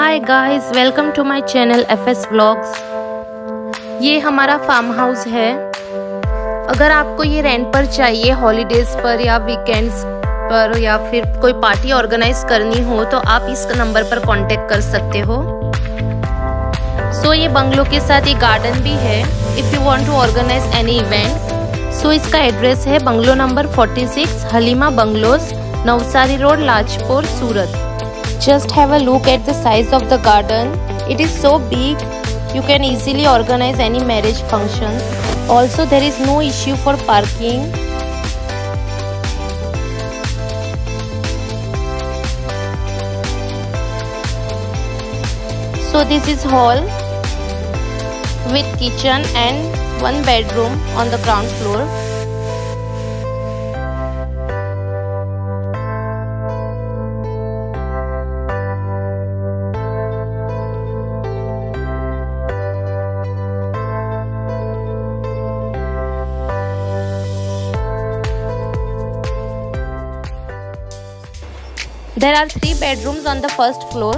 Hi guys, welcome to my channel FS vlogs. ये हमारा farm house है। अगर आपको ये रेंट पर चाहिए हॉलीडेज पर या वीकेंड्स पर या फिर कोई पार्टी ऑर्गेनाइज करनी हो तो आप इस नंबर पर कांटेक्ट कर सकते हो। सो ये बंगलो के साथ एक गार्डन भी है if you want to organise any event. So इसका एड्रेस है bungalow number 46 Halima bungalows, Navsari road, Lajpur, Surat. Just have a look at the size of the garden. It is so big. You can easily organize any marriage function. Also, there is no issue for parking. So this is hall with kitchen and one bedroom on the ground floor. There are 3 bedrooms on the first floor.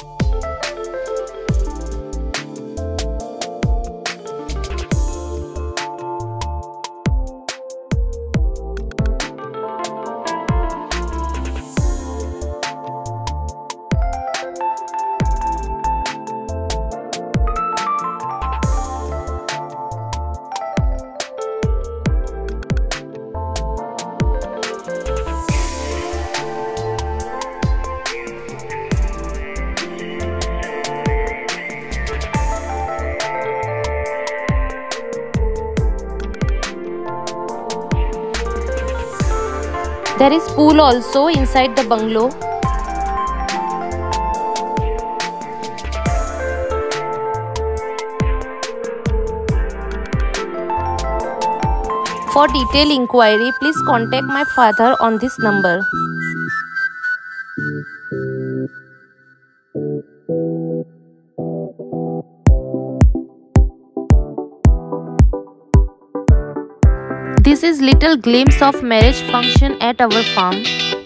There is pool also inside the bungalow. For detailed inquiry, please contact my father on this number. This is little glimpse of marriage function at our farm.